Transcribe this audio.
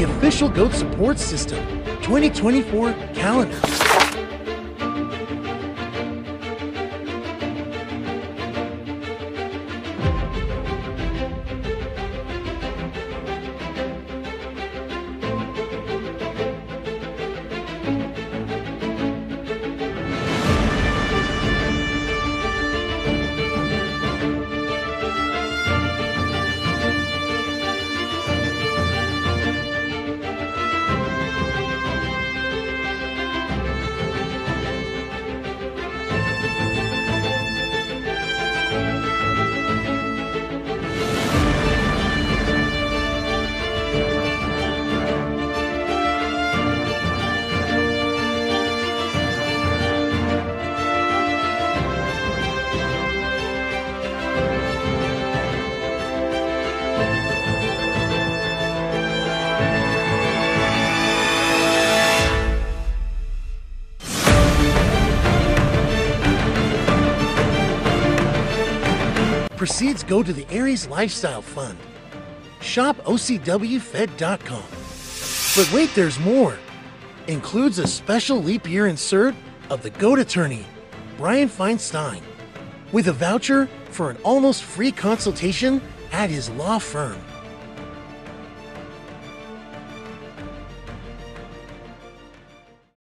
the official GOAT Support System 2024 calendar. Proceeds go to the Aries Lifestyle Fund. Shop OCWFED.com. But wait, there's more. Includes a special leap year insert of the GOAT attorney, Brian Feinstein, with a voucher for an almost free consultation at his law firm.